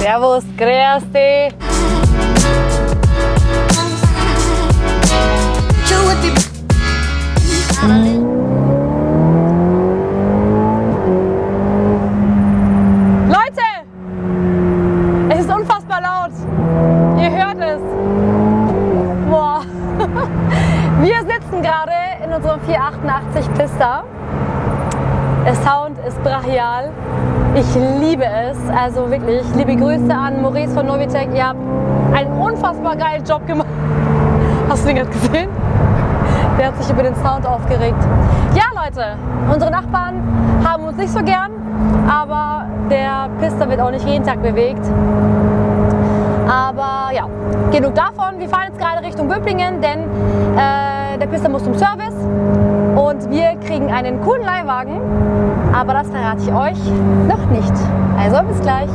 Servus, grüß dich. Leute, es ist unfassbar laut. Ihr hört es. Boah. Wir sitzen gerade in unserem 488 Pista. Der Sound ist brachial. Ich liebe es. Also wirklich, liebe Grüße an Maurice von Novitec. Ihr habt einen unfassbar geilen Job gemacht. Hast du den gerade gesehen? Der hat sich über den Sound aufgeregt. Ja Leute, unsere Nachbarn haben uns nicht so gern, aber der Pista wird auch nicht jeden Tag bewegt. Aber ja, genug davon. Wir fahren jetzt gerade Richtung Böblingen, denn der Pista muss zum Service und wir kriegen einen coolen Leihwagen. Aber das verrate ich euch noch nicht. Also bis gleich.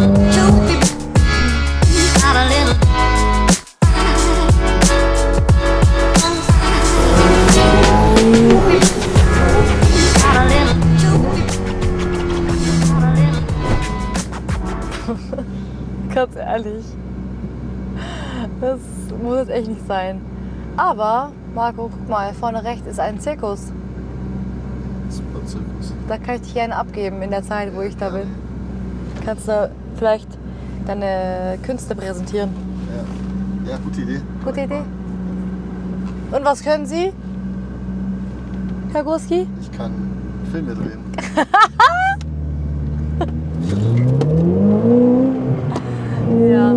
Ganz ehrlich, das muss jetzt echt nicht sein. Aber, Marco, guck mal, vorne rechts ist ein Zirkus. Super Zirkus. Da kann ich dich gerne abgeben in der Zeit, wo ich da bin. Kannst du vielleicht deine Künste präsentieren? Ja, gute Idee. Gute Idee. Und was können Sie, Herr Gurski? Ich kann Filme drehen. Ja.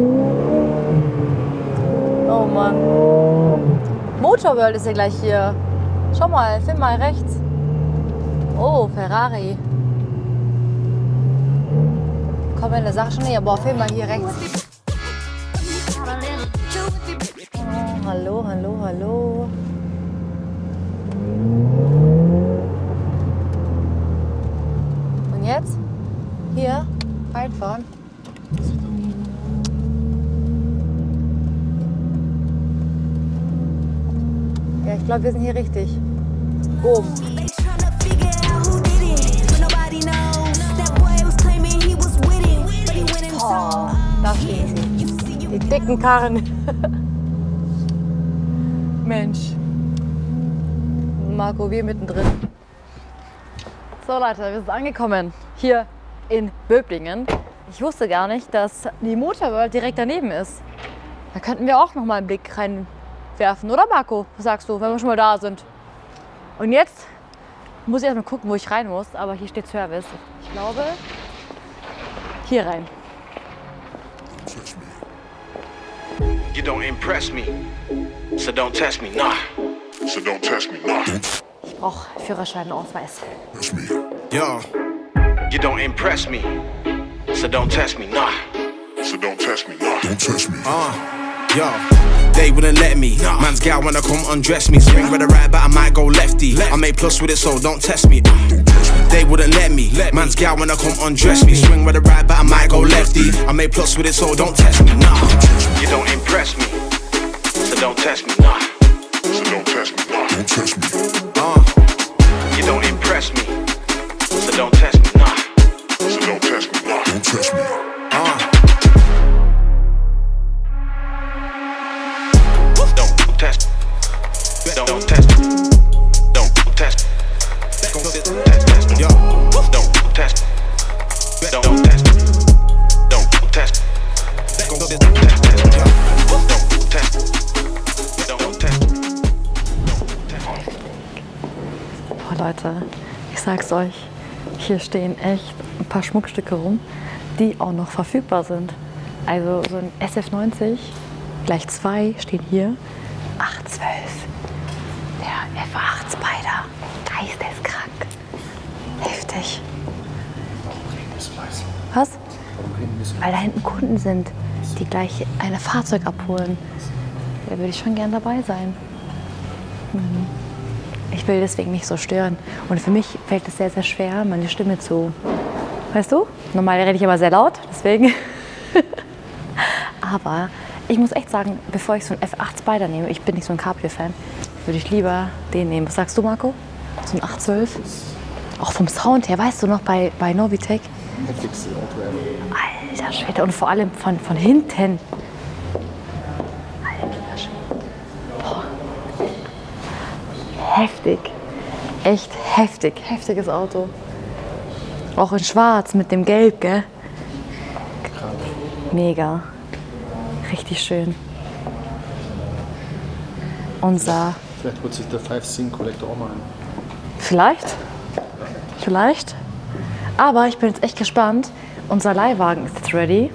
Oh Mann. Motorworld ist ja gleich hier. Schau mal, film mal rechts. Oh, Ferrari. Komm in der Sache schon näher. Boah, film mal hier rechts. Oh, hallo, hallo, hallo. Und jetzt? Hier, reinfahren. Ja, ich glaube, wir sind hier richtig. Boom. Oh, da stehen sie. Die dicken Karren. Mensch. Marco, wir mittendrin. So Leute, wir sind angekommen. Hier in Böblingen. Ich wusste gar nicht, dass die Motorworld direkt daneben ist. Da könnten wir auch noch mal einen Blick reinwerfen, oder Marco? Was sagst du, wenn wir schon mal da sind? Und jetzt muss ich erst mal gucken, wo ich rein muss. Aber hier steht Service. Ich glaube, hier rein. You don't impress me, so don't test me, nah. So don't test me, nah. Ich brauche Führerschein und Ausweis. Yo, you don't impress me, so don't test me, nah. So don't test me, nah. Don't test me. Yo, they wouldn't let me. Man's gal wanna come undress me. Swing with the right, but I might go lefty. I made plus with it, so don't test me. They wouldn't let me. Man's gal wanna come undress me. Swing with the right, but I might go lefty. I made plus with it, so don't test me, nah. You don't impress me, so don't test me, nah. So don't test me, nah. Don't test me. You don't impress me, so don't test me, nah. So don't test me, nah. Don't test me. Don't test. Don't test. Don't test. Yo. Don't test. Don't test. Don't test. Boah Leute, ich sag's euch, hier stehen echt ein paar Schmuckstücke rum, die auch noch verfügbar sind. Also so ein SF90, gleich 2 stehen hier, 812. Der F8 Spider, geisteskrank, heftig. Was? Weil da hinten Kunden sind, die gleich ein Fahrzeug abholen. Da würde ich schon gern dabei sein. Ich will deswegen nicht so stören. Und für mich fällt es sehr, sehr schwer, meine Stimme zu... Weißt du? Normal rede ich immer sehr laut, deswegen. Aber ich muss echt sagen, bevor ich so einen F8 Spider nehme, ich bin nicht so ein Cabrio-Fan, würde ich lieber den nehmen. Was sagst du, Marco? So ein 812? Auch vom Sound her, weißt du noch, bei Novitec? Heftigste Auto ever. Alter. Alter Schwede, und vor allem von hinten. Alter Schwede. Boah. Heftig. Echt heftig. Heftiges Auto. Auch in schwarz mit dem Gelb, gell? Mega. Richtig schön. Unser... Vielleicht holt sich der 5-Scene-Collector auch mal ein. Vielleicht. Vielleicht. Aber ich bin jetzt echt gespannt. Unser Leihwagen ist jetzt ready.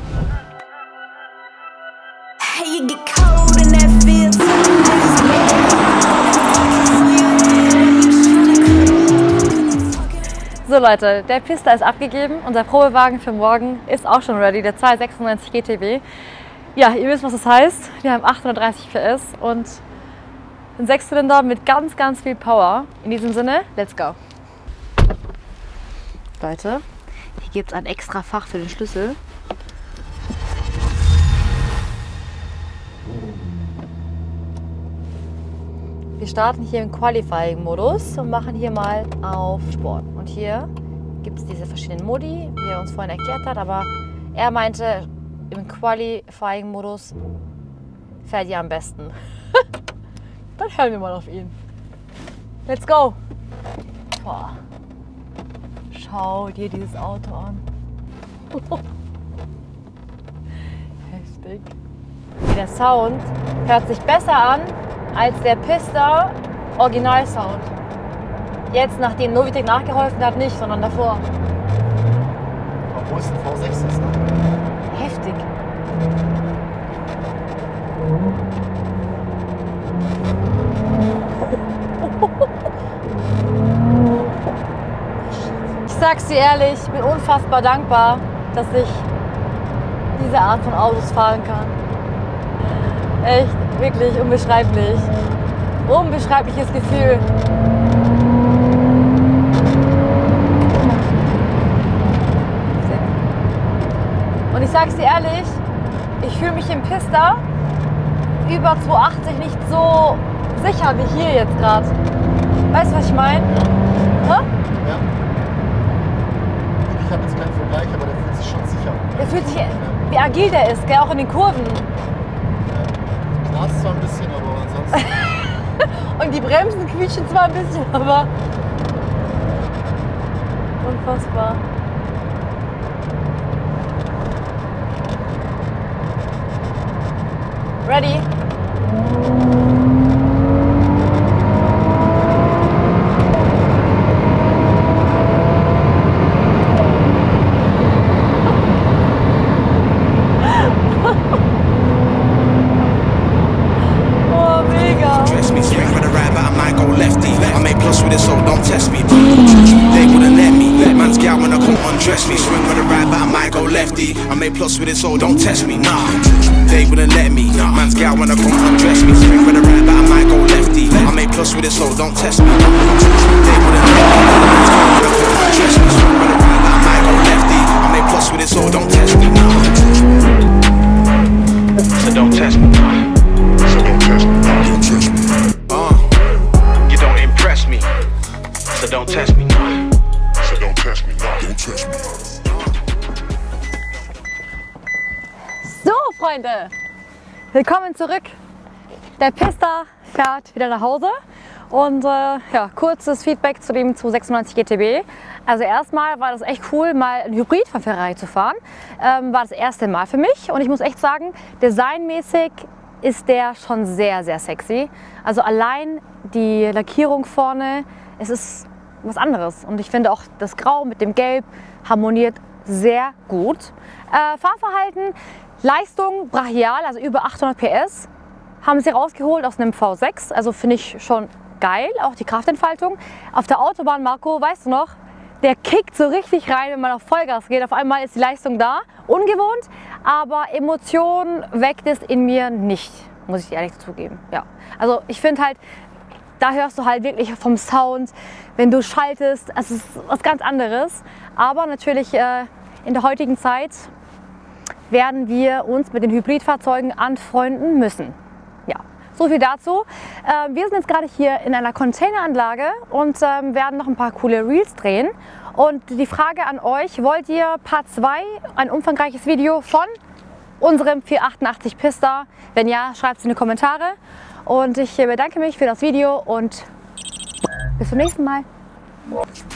So Leute, der Pista ist abgegeben. Unser Probewagen für morgen ist auch schon ready. Der 296 GTB. Ja, ihr wisst, was das heißt. Wir haben 830 PS und ein Sechszylinder mit ganz, ganz viel Power. In diesem Sinne, let's go. Leute, hier gibt es ein extra Fach für den Schlüssel. Wir starten hier im Qualifying-Modus und machen hier mal auf Sport. Und hier gibt es diese verschiedenen Modi, wie er uns vorhin erklärt hat. Aber er meinte, im Qualifying-Modus fährt ihr am besten. Dann hören wir mal auf ihn. Let's go! Boah. Schau dir dieses Auto an. Heftig. Der Sound hört sich besser an als der Pista Original-Sound. Jetzt, nachdem Novitec nachgeholfen hat, nicht, sondern davor. Obwohl es ein V6 ist, ne? Heftig. Ich sag's dir ehrlich, ich bin unfassbar dankbar, dass ich diese Art von Autos fahren kann. Echt, wirklich unbeschreiblich. Unbeschreibliches Gefühl. Und ich sag's dir ehrlich, ich fühle mich im Pista über 280 nicht so sicher wie hier jetzt gerade. Weißt du, was ich meine? Ja. Ich habe jetzt keinen Vergleich, aber der fühlt sich schon sicher an. Der fühlt sich, wie agil der ist, gell? Auch in den Kurven. Knarzt zwar ein bisschen, aber ansonsten... Und die Bremsen quietschen zwar ein bisschen, aber... Unfassbar. Ready? Oh, mega. Dress me, swing for the ride, but I might go lefty. I may plus with it, so don't test me. They wouldn't let me. Man's gal when I come undress me. Swing for the ride, but I might go lefty. I may plus with it, so don't test me. Nah, they wouldn't let me. Man's gal when I come undress me. Swing for the ride, but I might go lefty. I may plus with it, so don't test me. They wouldn't let me. Man's gal when I come undress me. Swing for the ride, but I might go lefty. I may plus with it, so don't test me. Nah, so don't test me. So don't test me. Don't test me. You don't impress me. So don't test me. So don't test me. Don't test me. So, Freunde, willkommen zurück. Der Pista fährt wieder nach Hause und ja, kurzes Feedback zu dem 296 GTB. Also erstmal war das echt cool, mal ein Hybrid von Ferrari zu fahren. War das erste Mal für mich und ich muss echt sagen, designmäßig ist der schon sehr, sehr sexy. Also allein die Lackierung vorne, es ist was anderes. Und ich finde auch das Grau mit dem Gelb harmoniert sehr gut. Fahrverhalten, Leistung brachial, also über 800 PS haben sie rausgeholt aus einem V6. Also finde ich schon geil, auch die Kraftentfaltung. Auf der Autobahn, Marco, weißt du noch, der kickt so richtig rein, wenn man auf Vollgas geht. Auf einmal ist die Leistung da, ungewohnt, aber Emotionen weckt es in mir nicht, muss ich ehrlich zugeben. Ja. Also ich finde halt, da hörst du halt wirklich vom Sound, wenn du schaltest, es ist was ganz anderes. Aber natürlich in der heutigen Zeit werden wir uns mit den Hybridfahrzeugen anfreunden müssen. Ja, so viel dazu. Wir sind jetzt gerade hier in einer Containeranlage und werden noch ein paar coole Reels drehen. Und die Frage an euch, wollt ihr Part 2, ein umfangreiches Video von unserem 488 Pista? Wenn ja, schreibt es in die Kommentare. Und ich bedanke mich für das Video und bis zum nächsten Mal.